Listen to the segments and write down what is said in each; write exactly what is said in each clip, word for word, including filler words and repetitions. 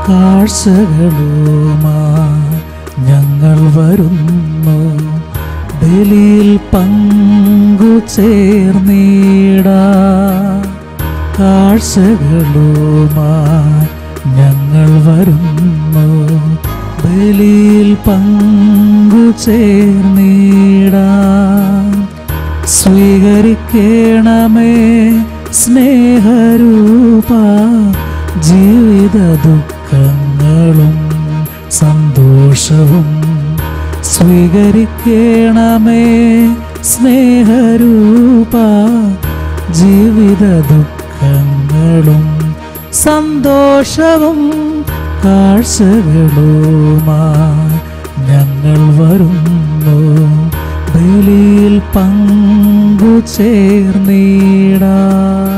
കാഴ്ചകളുമായി ഞങ്ങൾ വരുന്നു, ബലിയിൽ പങ്കുചേർന്നിടാം. കാഴ്ചകളുമായി ഞങ്ങൾ വരുന്നു, ബലിയിൽ പങ്കുചേർന്നിടാം. സ്വീകരിക്കണമേ സ്നേഹരൂപ, ജീവിത ദുഃഖങ്ങളും സന്തോഷവും. സ്വീകരിക്കണമേ സ്നേഹരൂപ, ജീവിത ദുഃഖങ്ങളും സന്തോഷവും. കാഴ്ചകളുമായി ഞങ്ങൾ വരുന്നു, ബലിയിൽ പങ്കുചേർന്നിടാം.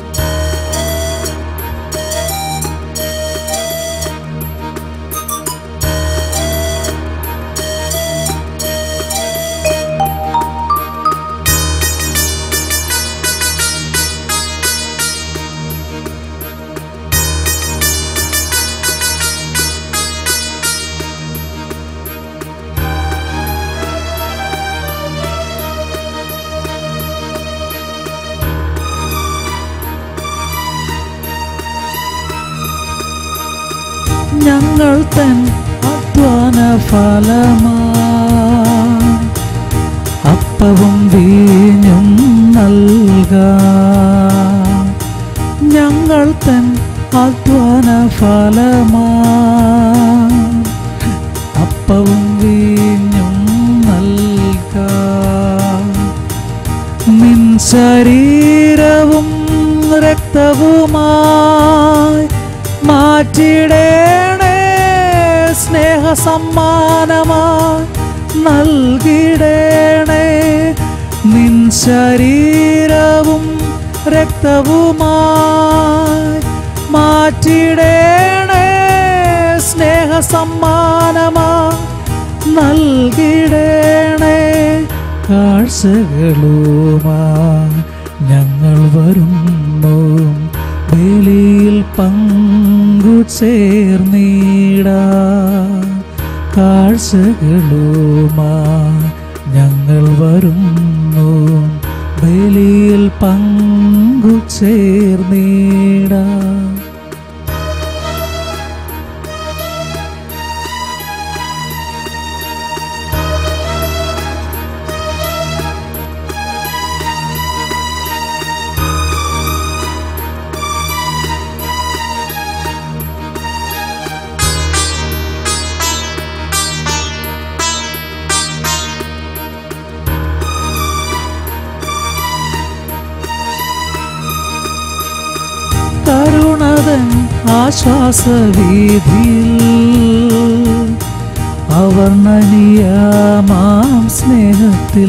ഞങ്ങൾ തൻ അധ്വാന ഫലമായി അപ്പവും വീഞ്ഞും നൽകാം. ഞങ്ങൾ തൻ അധ്വാന ഫലമായി അപ്പവും വീഞ്ഞും നൽകാം. നിൻ ശരീരവും രക്തവുമായി മാറ്റിടേണേ, സ്നേഹസമ്മാനമായി നൽകിടേണേ. നിൻ ശരീരവും രക്തവുമായി മാറ്റിടേണേ, സ്നേഹസമ്മാനമായി നൽകിടേണേ. കാഴ്ചകളുമായി ഞങ്ങൾ വരുന്നു, ബലിയിൽ പങ്കുചേർന്നിടാം. കാഴ്ചകളുമായി ഞങ്ങൾ വരുന്നു, ബലിയിൽ പങ്കുചേർന്നിടാം. കരുണതൻ ആശ്വാസവീഥിയിൽ അവർണ്ണനീയമാം സ്നേഹത്തിൽ.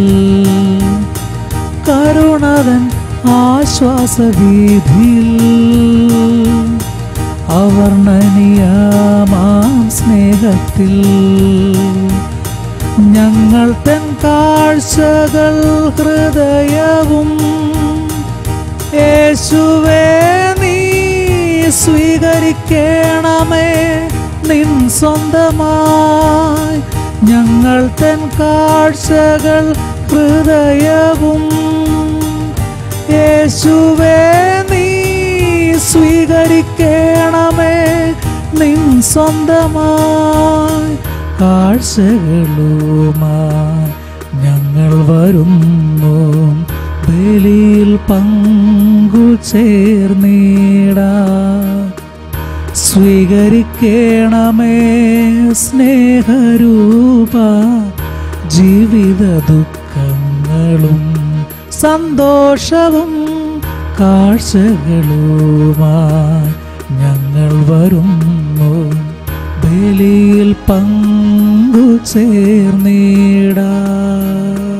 കരുണതൻ ആശ്വാസവീഥിയിൽ അവർണ്ണനീയമാം സ്നേഹത്തിൽ. ഞങ്ങൾ തൻ കാഴ്ചകൾ ഹൃദയവും യേശുവേ നീ സ്വീകരിക്കണമേ നിൻ സ്വന്തമായി. ഞങ്ങൾ തൻ കാഴ്ചകൾ ഹൃദയവും യേശുവേ നീ സ്വീകരിക്കണമേ നിൻ സ്വന്തമായി. കാഴ്ചകളുമായി ഞങ്ങൾ വരുന്നു, ബലിയിൽ പങ്കുചേർന്നിടാം. സ്വീകരിക്കണമേ സ്നേഹരൂപ, ജീവിത ദുഃഖങ്ങളും സന്തോഷവും. കാഴ്ചകളുമായി ഞങ്ങൾ വരുന്നു, ബലിയിൽ പങ്കുചേർന്നിടാം.